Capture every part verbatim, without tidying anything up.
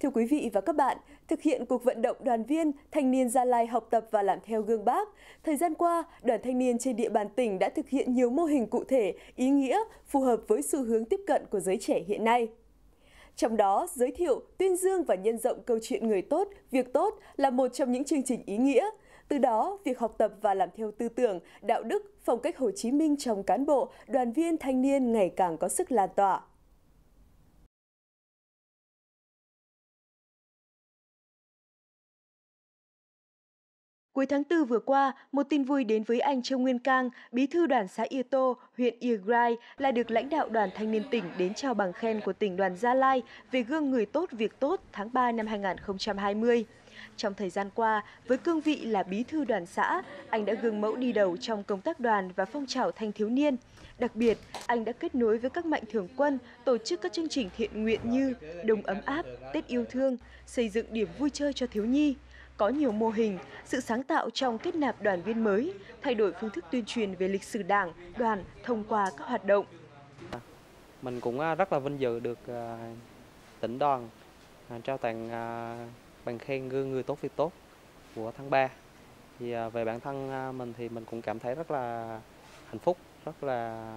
Thưa quý vị và các bạn, thực hiện cuộc vận động đoàn viên, thanh niên Gia Lai học tập và làm theo gương Bác, thời gian qua, đoàn thanh niên trên địa bàn tỉnh đã thực hiện nhiều mô hình cụ thể, ý nghĩa, phù hợp với xu hướng tiếp cận của giới trẻ hiện nay. Trong đó, giới thiệu, tuyên dương và nhân rộng câu chuyện người tốt, việc tốt là một trong những chương trình ý nghĩa. Từ đó, việc học tập và làm theo tư tưởng, đạo đức, phong cách Hồ Chí Minh trong cán bộ, đoàn viên thanh niên ngày càng có sức lan tỏa. Cuối tháng tư vừa qua, một tin vui đến với anh Châu Nguyên Cang, bí thư đoàn xã Ia Tô, huyện Iagrai là được lãnh đạo đoàn thanh niên tỉnh đến trao bằng khen của tỉnh đoàn Gia Lai về gương người tốt việc tốt tháng ba năm hai nghìn không trăm hai mươi. Trong thời gian qua, với cương vị là bí thư đoàn xã, anh đã gương mẫu đi đầu trong công tác đoàn và phong trào thanh thiếu niên. Đặc biệt, anh đã kết nối với các mạnh thường quân, tổ chức các chương trình thiện nguyện như Đông ấm áp, Tết yêu thương, xây dựng điểm vui chơi cho thiếu nhi. Có nhiều mô hình, sự sáng tạo trong kết nạp đoàn viên mới, thay đổi phương thức tuyên truyền về lịch sử Đảng, đoàn thông qua các hoạt động. Mình cũng rất là vinh dự được tỉnh đoàn trao tặng bằng khen gương người tốt việc tốt của tháng ba. Thì về bản thân mình thì mình cũng cảm thấy rất là hạnh phúc, rất là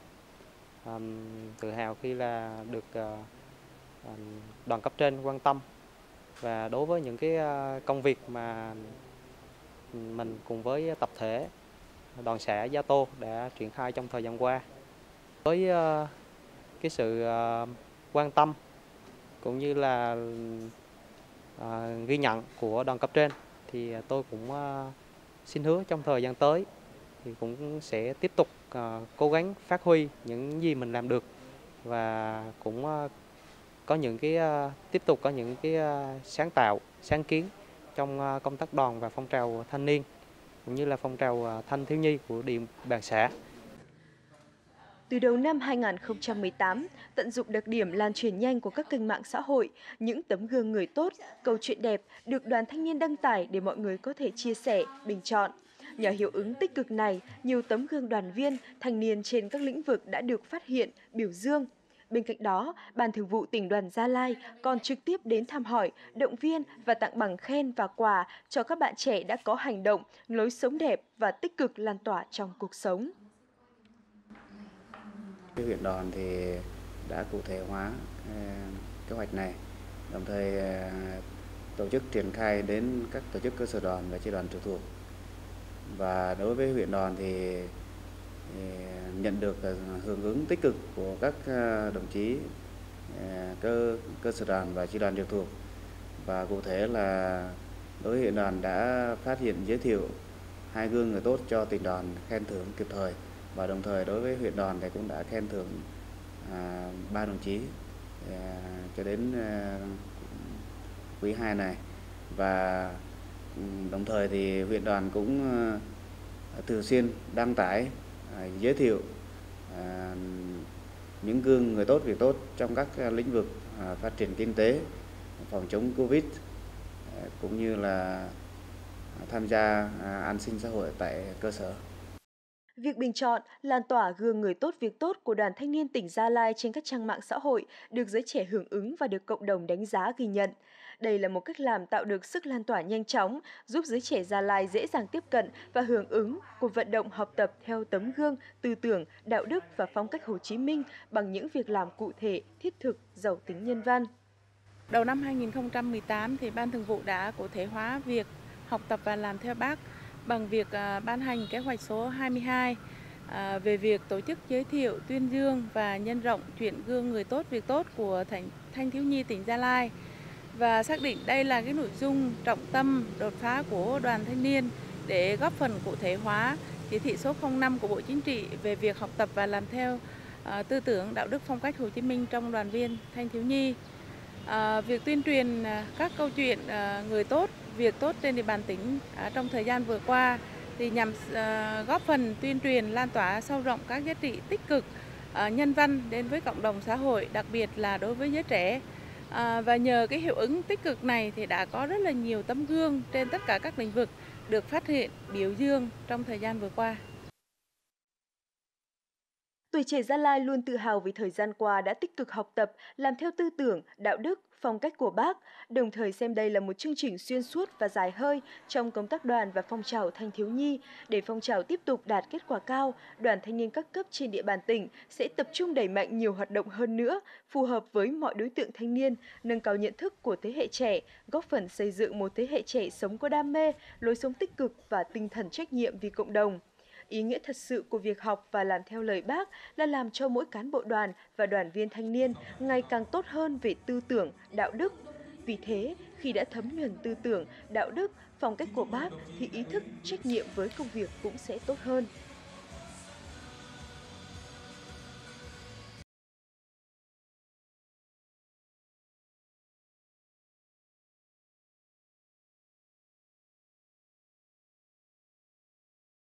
um, tự hào khi là được uh, đoàn cấp trên quan tâm. Và đối với những cái công việc mà mình cùng với tập thể đoàn xã Gia Tô đã triển khai trong thời gian qua, với cái sự quan tâm cũng như là ghi nhận của đoàn cấp trên, thì tôi cũng xin hứa trong thời gian tới thì cũng sẽ tiếp tục cố gắng phát huy những gì mình làm được, và cũng có những cái tiếp tục có những cái sáng tạo, sáng kiến trong công tác đoàn và phong trào thanh niên cũng như là phong trào thanh thiếu nhi của địa bàn xã. Từ đầu năm hai nghìn không trăm mười tám, tận dụng đặc điểm lan truyền nhanh của các kênh mạng xã hội, những tấm gương người tốt, câu chuyện đẹp được đoàn thanh niên đăng tải để mọi người có thể chia sẻ, bình chọn. Nhờ hiệu ứng tích cực này, nhiều tấm gương đoàn viên, thanh niên trên các lĩnh vực đã được phát hiện, biểu dương. Bên cạnh đó, Ban Thường vụ tỉnh đoàn Gia Lai còn trực tiếp đến thăm hỏi, động viên và tặng bằng khen và quà cho các bạn trẻ đã có hành động, lối sống đẹp và tích cực lan tỏa trong cuộc sống. Huyện đoàn thì đã cụ thể hóa kế hoạch này, đồng thời tổ chức triển khai đến các tổ chức cơ sở đoàn và chi đoàn trực thuộc. Và đối với huyện đoàn thì nhận được hưởng ứng tích cực của các đồng chí cơ cơ sở đoàn và chi đoàn trực thuộc. Và cụ thể là đối với huyện đoàn đã phát hiện giới thiệu hai gương người tốt cho tỉnh đoàn khen thưởng kịp thời, và đồng thời đối với huyện đoàn thì cũng đã khen thưởng à, ba đồng chí à, cho đến à, quý hai này. Và đồng thời thì huyện đoàn cũng à, thường xuyên đăng tải à, giới thiệu à, những gương người tốt việc tốt trong các lĩnh vực à, phát triển kinh tế, phòng chống Covid à, cũng như là tham gia à, an sinh xã hội tại cơ sở. Việc bình chọn, lan tỏa gương người tốt việc tốt của đoàn thanh niên tỉnh Gia Lai trên các trang mạng xã hội được giới trẻ hưởng ứng và được cộng đồng đánh giá ghi nhận. Đây là một cách làm tạo được sức lan tỏa nhanh chóng, giúp giới trẻ Gia Lai dễ dàng tiếp cận và hưởng ứng cuộc vận động học tập theo tấm gương, tư tưởng, đạo đức và phong cách Hồ Chí Minh bằng những việc làm cụ thể, thiết thực, giàu tính nhân văn. Đầu năm hai nghìn không trăm mười tám thì Ban Thường vụ đã cụ thể hóa việc học tập và làm theo Bác bằng việc uh, ban hành kế hoạch số hai mươi hai uh, về việc tổ chức giới thiệu, tuyên dương và nhân rộng chuyện gương người tốt việc tốt của thanh, thanh thiếu nhi tỉnh Gia Lai, và xác định đây là cái nội dung trọng tâm đột phá của đoàn thanh niên để góp phần cụ thể hóa chỉ thị số không năm của Bộ Chính trị về việc học tập và làm theo uh, tư tưởng đạo đức phong cách Hồ Chí Minh trong đoàn viên thanh thiếu nhi. Uh, việc tuyên truyền uh, các câu chuyện uh, người tốt, việc tốt trên địa bàn tỉnh uh, trong thời gian vừa qua thì nhằm uh, góp phần tuyên truyền lan tỏa sâu rộng các giá trị tích cực, uh, nhân văn đến với cộng đồng xã hội, đặc biệt là đối với giới trẻ. Uh, và nhờ cái hiệu ứng tích cực này thì đã có rất là nhiều tấm gương trên tất cả các lĩnh vực được phát hiện, biểu dương trong thời gian vừa qua. Tuổi trẻ Gia Lai luôn tự hào vì thời gian qua đã tích cực học tập, làm theo tư tưởng, đạo đức, phong cách của Bác, đồng thời xem đây là một chương trình xuyên suốt và dài hơi trong công tác đoàn và phong trào thanh thiếu nhi. Để phong trào tiếp tục đạt kết quả cao, Đoàn Thanh niên các cấp trên địa bàn tỉnh sẽ tập trung đẩy mạnh nhiều hoạt động hơn nữa, phù hợp với mọi đối tượng thanh niên, nâng cao nhận thức của thế hệ trẻ, góp phần xây dựng một thế hệ trẻ sống có đam mê, lối sống tích cực và tinh thần trách nhiệm vì cộng đồng. Ý nghĩa thật sự của việc học và làm theo lời Bác là làm cho mỗi cán bộ đoàn và đoàn viên thanh niên ngày càng tốt hơn về tư tưởng, đạo đức. Vì thế, khi đã thấm nhuần tư tưởng, đạo đức, phong cách của Bác thì ý thức, trách nhiệm với công việc cũng sẽ tốt hơn.